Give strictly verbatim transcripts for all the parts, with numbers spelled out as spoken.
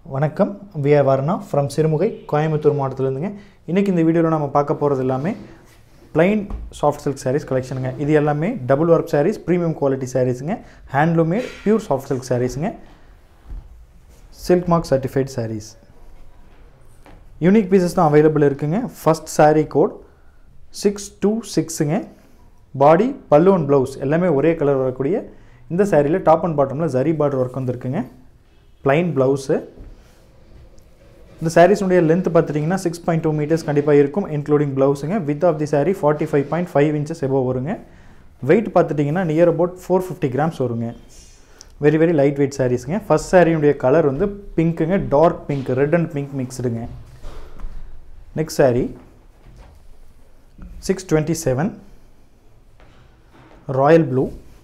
வணக்கம் we are Varnaa from Sirumugai Coimbatore மாவட்டத்துல இருந்துங்க. இன்னைக்கு இந்த வீடியோல நாம பார்க்க போறது எல்லாமே plain soft silk sarees collectionங்க. இது எல்லாமே double warp sarees, premium quality sariesங்க. Handloom made pure soft silk sariesங்க. Silk mark certified sarees. Unique pieces தான் available இருக்குங்க. First saree code six two six ங்க. Body, pallu and blouse எல்லாமே ஒரே colour வரக்கூடிய இந்த சாரியில டாப் அண்ட் பாட்டம்ல zari border work வந்திருக்குங்க. Plain blouse. The sarees உடைய length பார்த்துட்டீங்கன்னா six point two meters கண்டிப்பா இருக்கும் including blouse-ங்க. Width of the saree forty-five point five inches above வருங்க. Weight பார்த்துட்டீங்கன்னா near about four fifty grams வருங்க. Very very light weight sareesங்க. First saree உடைய கலர் வந்து பிங்க்ங்க, dark pink, red and pink mixedங்க. Next saree six twenty-seven royal blue.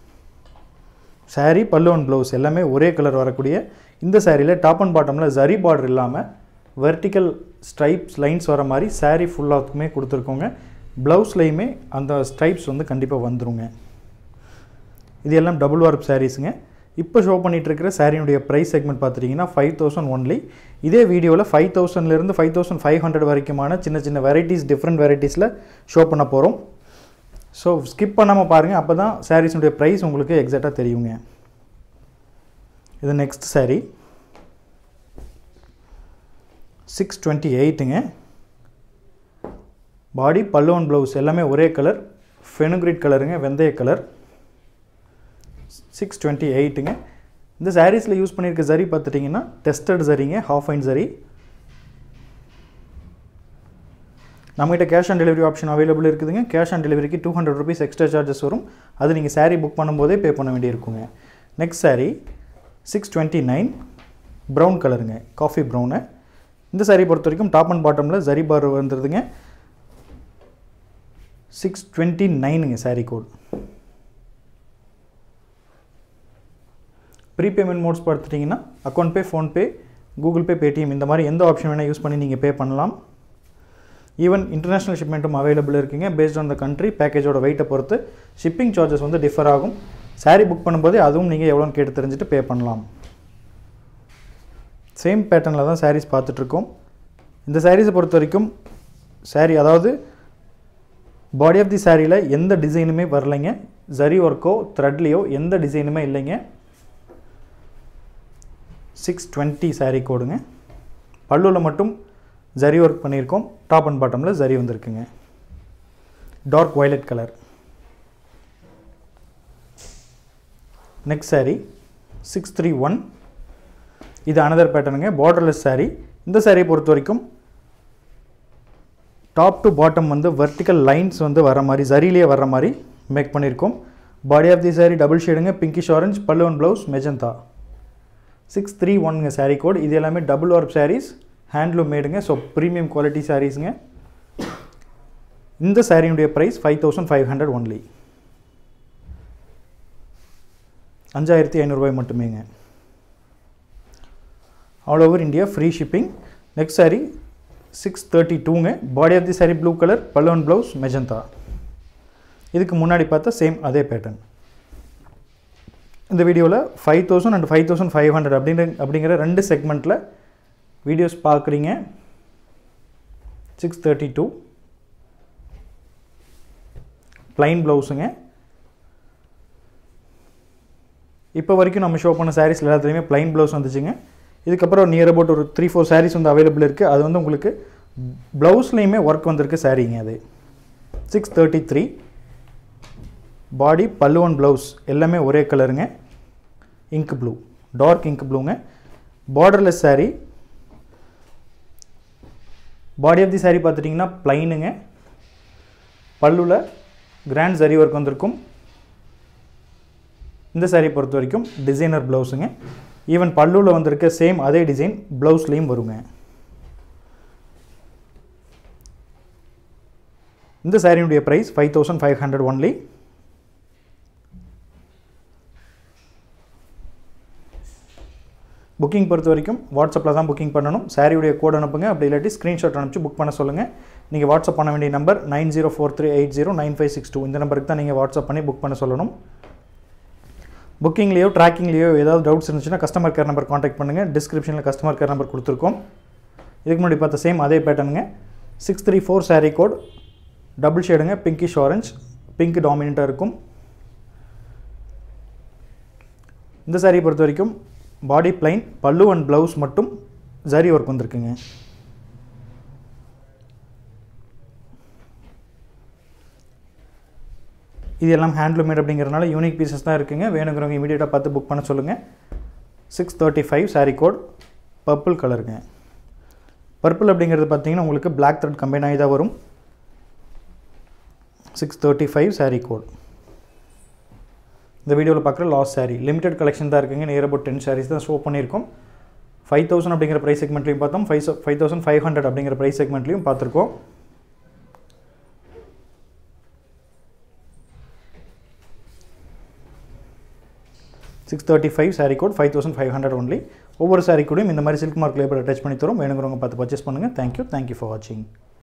Saree pallu and blouse எல்லாமே ஒரே கலர் வரக்கூடிய இந்த சாரியில டாப் அண்ட் பாட்டம்ல zari border இல்லாம vertical stripes lines வர மாதிரி saree full ஆக்குமே கொடுத்திருக்கோங்க. ப்ளவுஸ்லயுமே அந்த stripes வந்து கண்டிப்பா வந்துருங்க. இது எல்லாம் double warp sareesங்க. இப்போ ஷோ பண்ணிட்டு இருக்கிற சாரியுடைய பிரைஸ் செக்மென்ட் பாத்தீங்கன்னா five thousand only. இதே வீடியோல five thousand ல இருந்து five thousand five hundred வரைக்குமான சின்ன சின்ன varieties different varetiesல ஷோ பண்ண போறோம். சோ ஸ்கிப் பண்ணாம பாருங்க அப்பதான் sarees உடைய பிரைஸ் உங்களுக்கு எக்ஸாக்ட்டா தெரியுங்க. இது next saree six twenty-eight ங்க. பாடி பல்லு and blouse எல்லாமே ஒரே கலர் fenugreek கலருங்க, வெந்தய கலர். six twenty-eight ங்க. இந்த sareesல யூஸ் பண்ணிருக்க zari பார்த்துட்டீங்கன்னா tested zariங்க, half inch zari. நம்மகிட்ட cash on delivery option available இருக்குதுங்க. cash on delivery க்கு two hundred rupees extra charges வரும். அது நீங்க saree book பண்ணும்போதே பே பண்ண வேண்டியிருக்குங்க. next saree six twenty-nine brown கலருங்க, காஃபி brown. இந்த saree பொறுத்த வரைக்கும் டாப் அண்ட் பாட்டம்ல zari border வந்திருக்குங்க. six twenty-nine ங்க saree code. ப்ரீபேமெண்ட் மோட்ஸ் பார்த்துட்டீங்கன்னா account pay, PhonePe, Google Pay, Paytm இந்த மாதிரி எந்த ஆப்ஷன் வேணா யூஸ் பண்ணி நீங்க பே பண்ணலாம். ஈவன் இன்டர்நேஷனல் ஷிப்மெண்ட்டும் அவைலபிள் இருக்குங்க. பேஸ்ட் ஆன் த கண்ட்ரி பேக்கேஜோட வெயிட்டை பொறுத்து ஷிப்பிங் சார்ஜஸ் வந்து டிஃபர் ஆகும். saree புக் பண்ணும்போது அதுவும் நீங்க எவ்வளவுன்னு கேட்டு தெரிஞ்சிட்டு பே பண்ணலாம். சேம் பேட்டர்ன்ல தான் sarees பார்த்துட்டு இருக்கோம். இந்த sarees பொறுத்த வரைக்கும் saree அதாவது பாடி ஆஃப் தி சாரியில எந்த டிசைனுமே வரலைங்க. zari work-ஓ threadலயோ எந்த டிசைனுமே இல்லைங்க. six twenty saree கோடுங்க. பல்லுல மட்டும் zari work பண்ணியிருக்கோம். டாப் அண்ட் பாட்டம்ல zari வந்திருக்குங்க. டார்க் violet கலர். next saree six thirty-one. இது another patternங்க, borderless saree. இந்த saree பொறுத்த வரைக்கும் டாப் டு பாட்டம் வந்து vertical lines வந்து வர மாதிரி zariலயே வர மாதிரி மேக் பண்ணியிருக்கோம். Body of the saree double ஷேடுங்க, pinkish orange, பல்லு and blouse magenta. six thirty-one ங்க saree code. இது எல்லாமே double warp sarees, handloom madeங்க. so premium quality sareesங்க. இந்த saree உடைய price five thousand five hundred only. five thousand five hundred ரூபாய் மட்டுமேங்க. all over India free shipping. next saree six thirty-two ங்க. body of the saree blue color, pallu and blouse magenta. இதுக்கு முன்னாடி பார்த்த same அதே pattern. இந்த வீடியோல five thousand and five thousand five hundred அப்படிங்கிற அப்படிங்கிற ரெண்டு செக்மென்ட்ல வீடியோஸ் பார்க்குறீங்க. six thirty-two plain blouseங்க. இப்போ வரைக்கும் நம்ம ஷோ பண்ண sarees எல்லாத்துலயுமே plain blouse வந்துச்சுங்க. இதுக்கு அப்புறம் நியர் அபவுட் ஒரு three four sarees வந்து அவேலபிள் இருக்கு. அது வந்து உங்களுக்கு ப்ளவுஸ்லயுமே வர்க் வந்திருக்கு சாரீங்க. அது six thirty-three பாடி பல்லு and blouse எல்லாமே ஒரே கலருங்க, இங்க் ப்ளூ, டார்க் இங்க் ப்ளூங்க. borderless saree. Body of the saree பார்த்துட்டீங்கன்னா plainங்க. பல்லுல கிராண்ட் zari work வந்திருக்கும். இந்த saree பொறுத்த வரைக்கும் டிசைனர் ப்ளவுஸ்ங்க. ஈவன் பல்லுல வந்திருக்க சேம் அதே டிசைன் ப்ளவுஸ்லயும் வருங்க. இந்த saree உடைய price five thousand five hundred only. Booking பொறுத்த வரைக்கும் வாட்ஸ்அப்ல தான் புக்கிங் பண்ணனும். saree உடைய கோட் அனுப்புங்க, அப்படி இல்லாட்டி ஸ்கிரீன்ஷாட் அனுப்பிச்சு புக் பண்ண சொல்லுங்க. நீங்க வாட்ஸ்அப் பண்ண வேண்டிய number nine zero four three eight zero nine five six two. இந்த நம்பருக்கு தான் நீங்க வாட்ஸ்அப் பண்ணி புக் பண்ண சொல்லணும். புக்கிங்லேயோ ட்ராக்கிங்லேயோ ஏதாவது டவுட்ஸ் இருந்துச்சுன்னா கஸ்டமர் கேர் நம்பர் காண்டாக்ட் பண்ணுங்கள். டிஸ்கிரிப்ஷனில் கஸ்டமர் கேர் நம்பர் கொடுத்துருக்கோம். இதுக்கு முன்னாடி பார்த்த சேம் அதே பேட்டர்னுங்க. Six three four saree code, double ஷேடுங்க, பிங்கிஷ் ஆரஞ்ச், பிங்க் டாமினண்ட்டாக இருக்கும். இந்த சாரியை பொறுத்த வரைக்கும் body plain, pallu and blouse மட்டும் ஜரி ஒர்க் வந்திருக்குங்க. இது எல்லாம் ஹேண்ட்லூம் மேட் அப்படிங்கிறதுனால யூனிக் பீசஸ் தான் இருக்குங்க. வேணுங்கிறவங்க இமீடியட்டாக பார்த்து புக் பண்ண சொல்லுங்கள். Six thirty five saree code, purple கலருங்க. பர்பிள் அப்படிங்கிறது பார்த்தீங்கன்னா உங்களுக்கு பிளாக் த்ரெட் கம்பைன் ஆகி தான் வரும். Six thirty five saree code. இந்த வீடியோவில் பார்க்குற லாஸ்ட் சாரீ லிமிடெட் கலெக்ஷன் தான் இருக்குங்க. நியர் அபவுட் டென் சாரீஸ் தான் ஷோ பண்ணியிருக்கோம். ஃபைவ் தௌசண்ட் அப்படிங்கிற ப்ரைஸ் செக்மெண்ட்லையும் பார்த்தோம், five five thousand five hundred அப்படிங்கிற ப்ரைஸ் செக்மெண்ட்லையும் பார்த்துருக்கோம். Six thirty five saree code, five thousand five hundred only. ஒவ்வொரு சாரீ கூடயும் இந்த மாதிரி சில்க் மார்க் லேபிள் அட்டாச் பண்ணி தரும். வேணுங்கிறவங்க பார்த்து பர்ச்சேஸ் பண்ணுங்கள். தேங்க்யூ தேங்க்யூ ஃபார் வாட்சிங்.